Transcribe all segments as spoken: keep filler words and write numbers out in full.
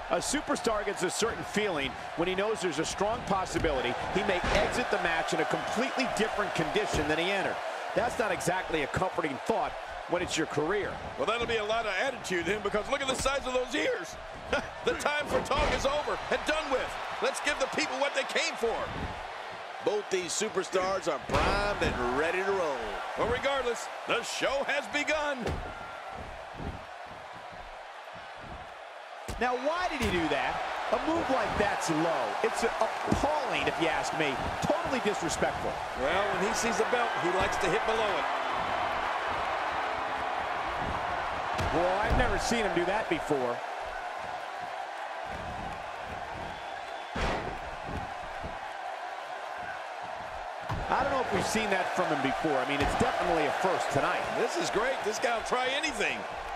A superstar gets a certain feeling when he knows there's a strong possibility he may exit the match in a completely different condition than he entered. That's not exactly a comforting thought when it's your career. Well, that'll be a lot of attitude in him, because look at the size of those ears. The time for talk is over and done with. Let's give the people what they came for. Both these superstars are primed and ready to roll. Well, regardless, the show has begun. Now, why did he do that? A move like that's low. It's appalling, if you ask me. Totally disrespectful. Well, when he sees the belt, he likes to hit below it. Well, I've never seen him do that before. I don't know if we've seen that from him before. I mean, it's definitely a first tonight. This is great. This guy will try anything.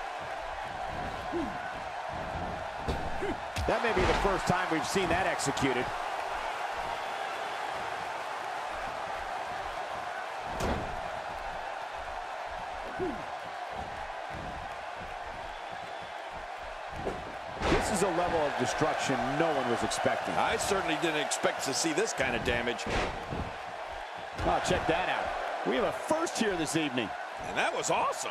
That may be the first time we've seen that executed. This is a level of destruction no one was expecting. I certainly didn't expect to see this kind of damage. Oh, check that out. We have a first here this evening. And that was awesome.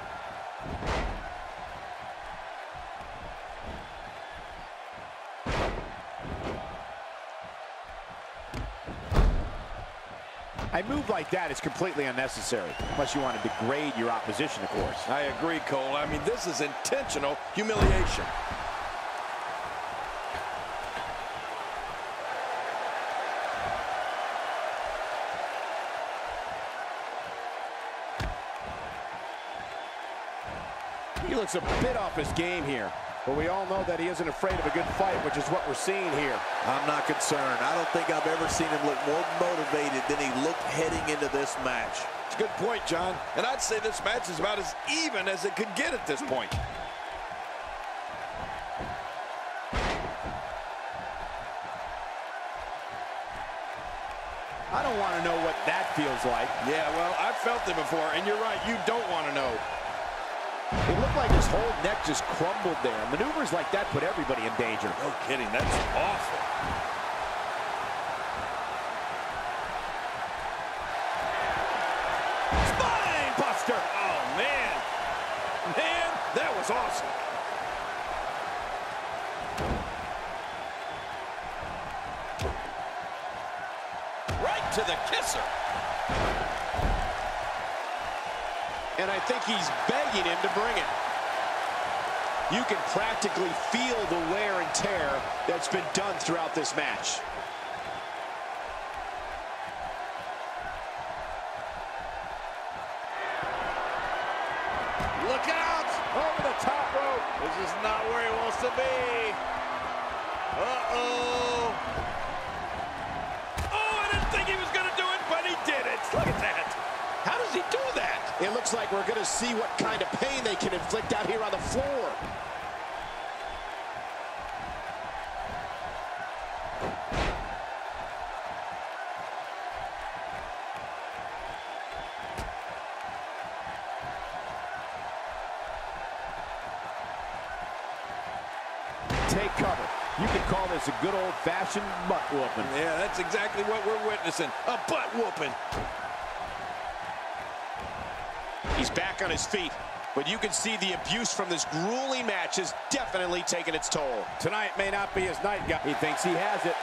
A move like that is completely unnecessary, unless you want to degrade your opposition, of course. I agree, Cole. I mean, this is intentional humiliation. He looks a bit off his game here, but we all know that he isn't afraid of a good fight, which is what we're seeing here. I'm not concerned. I don't think I've ever seen him look more motivated than he looked heading into this match. It's a good point, John. And I'd say this match is about as even as it could get at this point. I don't want to know what that feels like. Yeah, well, I've felt it before, and you're right, you don't want to know. It looked like his whole neck just crumbled there. Maneuvers like that put everybody in danger. No kidding, that's awful. Spine buster! Oh, man. Man, that was awesome. Right to the kisser. And I think he's begging him to bring it. You can practically feel the wear and tear that's been done throughout this match. Look out! Over the top rope. This is not where he wants to be. Uh-oh. Oh, I didn't think he was going to do it, but he did it. Look at that. How does he do that? It looks like we're going to see what kind of pain they can inflict out here on the floor. Take cover. You can call this a good old-fashioned butt whooping. Yeah, that's exactly what we're witnessing. A butt whooping. He's back on his feet, but you can see the abuse from this grueling match has definitely taken its toll. Tonight may not be his night, guy. He thinks he has it.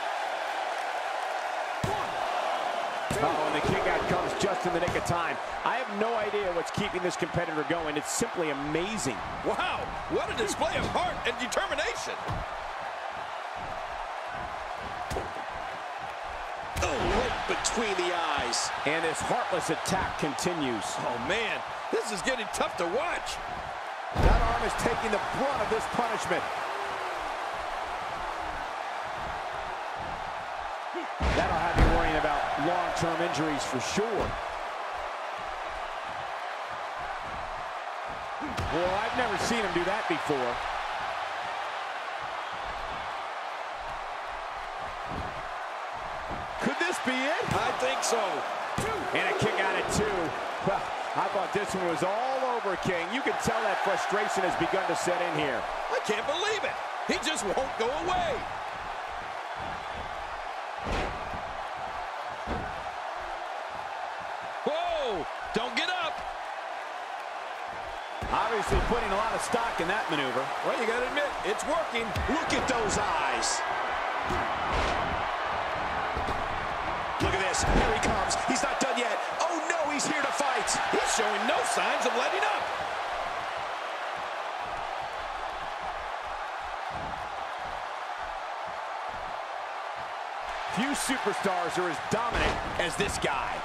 Uh-oh, and the kick out comes just in the nick of time. I have no idea what's keeping this competitor going. It's simply amazing. Wow, what a display of heart and determination. Oh, right between the eyes. And this heartless attack continues. Oh, man, this is getting tough to watch. That arm is taking the brunt of this punishment. That'll have you worrying about long-term injuries for sure. Well, I've never seen him do that before. Could this be it? I think so. And a kick out at two. Well, I thought this one was all over, King. You can tell that frustration has begun to set in here. I can't believe it. He just won't go away. Whoa! Don't get up. Obviously putting a lot of stock in that maneuver. Well, you got to admit, it's working. Look at those eyes. Look at this. Here he comes. He's not done yet. Oh, no, he's here to fight. He's showing no signs of letting up. Few superstars are as dominant as this guy.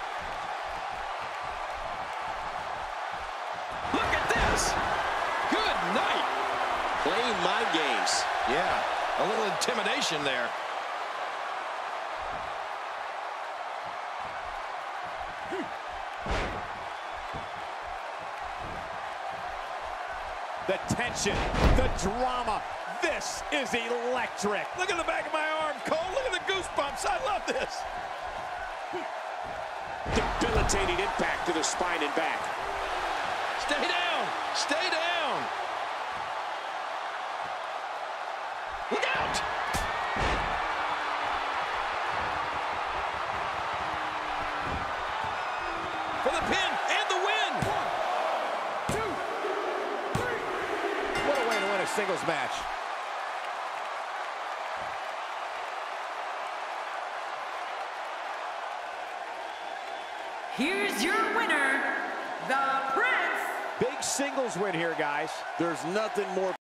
Look at this. Good night. Playing mind games. Yeah, a little intimidation there. The tension, the drama. This is electric. Look at the back of my arm, Cole. Look at the goosebumps. I love this. Debilitating impact to the spine and back. Stay down. Stay down. Look out. For the pin and the win. One, two, three. What a way to win a singles match. Here's your winner, the Prince. Big singles win here, guys. There's nothing more